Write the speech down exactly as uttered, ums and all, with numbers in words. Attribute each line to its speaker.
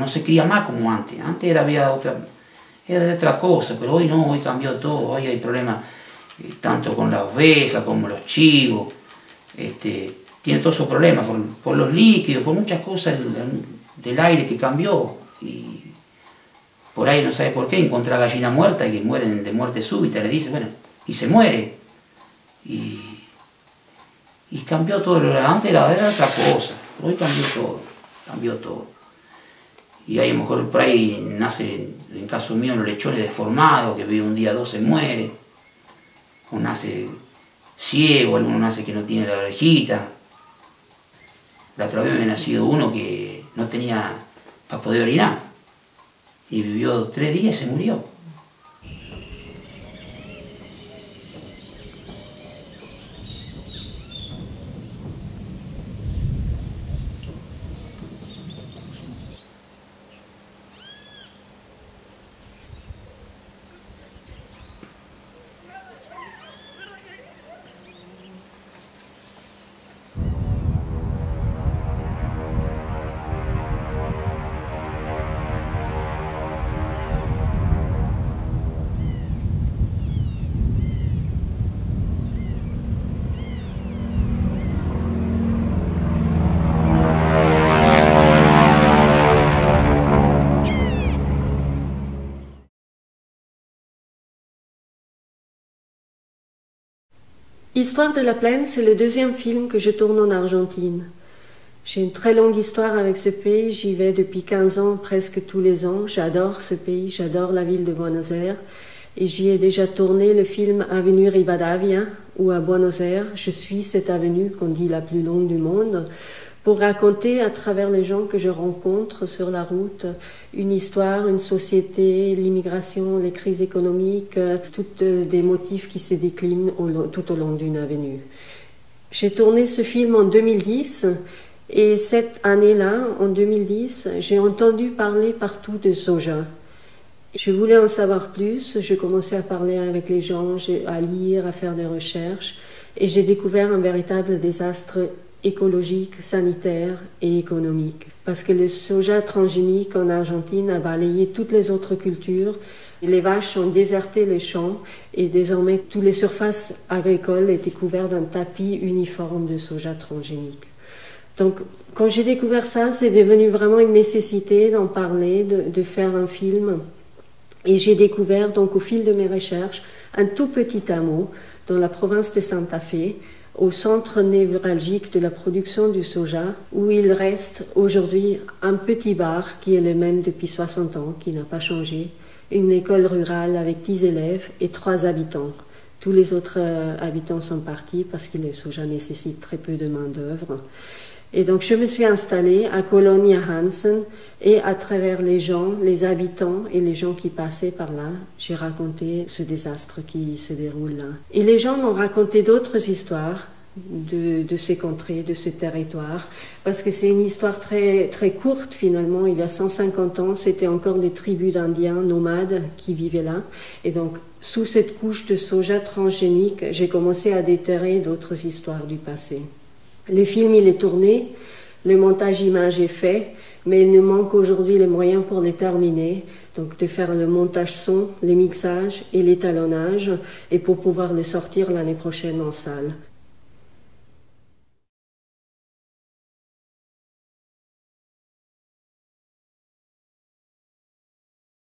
Speaker 1: no se cría más como antes. Antes era, había otra, era otra cosa, pero hoy no, hoy cambió todo. Hoy hay problemas eh, tanto con las ovejas como los chivos. Este, tiene todos esos problemas por, por los líquidos, por muchas cosas el, el, del aire que cambió. Y por ahí no sabe por qué encuentra gallina muerta y que mueren de muerte súbita, le dice, bueno, y se muere. Y, y cambió todo. Antes era, era otra cosa, hoy cambió todo, cambió todo. Y ahí a lo mejor por ahí nace, en caso mío, los lechones deformados, que vive un día dos se muere. O nace ciego, alguno nace que no tiene la orejita. La otra vez me ha nacido uno que no tenía para poder orinar. Y vivió tres días y se murió.
Speaker 2: Histoire de la Plaine, c'est le deuxième film que je tourne en Argentine. J'ai une très longue histoire avec ce pays, j'y vais depuis quinze ans, presque tous les ans. J'adore ce pays, j'adore la ville de Buenos Aires. Et j'y ai déjà tourné le film Avenue Rivadavia, où à Buenos Aires, je suis cette avenue qu'on dit la plus longue du monde, pour raconter à travers les gens que je rencontre sur la route une histoire, une société, l'immigration, les crises économiques, toutes des motifs qui se déclinent au, tout au long d'une avenue. J'ai tourné ce film en deux mille dix et cette année-là, en deux mille dix, j'ai entendu parler partout de soja. Je voulais en savoir plus, je commençais à parler avec les gens, à lire, à faire des recherches et j'ai découvert un véritable désastre écologique, sanitaire et économique. Parce que le soja transgénique en Argentine a balayé toutes les autres cultures. Les vaches ont déserté les champs et désormais toutes les surfaces agricoles étaient couvertes d'un tapis uniforme de soja transgénique. Donc quand j'ai découvert ça, c'est devenu vraiment une nécessité d'en parler, de, de faire un film. Et j'ai découvert donc au fil de mes recherches un tout petit hameau dans la province de Santa Fe, au centre névralgique de la production du soja, où il reste aujourd'hui un petit bar qui est le même depuis soixante ans, qui n'a pas changé, une école rurale avec dix élèves et trois habitants. Tous les autres euh, habitants sont partis parce que le soja nécessite très peu de main-d'œuvre. Et donc je me suis installée à Colonia Hansen et à travers les gens, les habitants et les gens qui passaient par là, j'ai raconté ce désastre qui se déroule là. Et les gens m'ont raconté d'autres histoires de, de ces contrées, de ces territoires, parce que c'est une histoire très, très courte finalement. Il y a cent cinquante ans, c'était encore des tribus d'Indiens nomades qui vivaient là. Et donc sous cette couche de soja transgénique, j'ai commencé à déterrer d'autres histoires du passé. Le film, il est tourné, le montage image est fait, mais il nous manque aujourd'hui les moyens pour les terminer, donc de faire le montage son, les mixages et l'étalonnage, et pour pouvoir le sortir l'année prochaine en salle.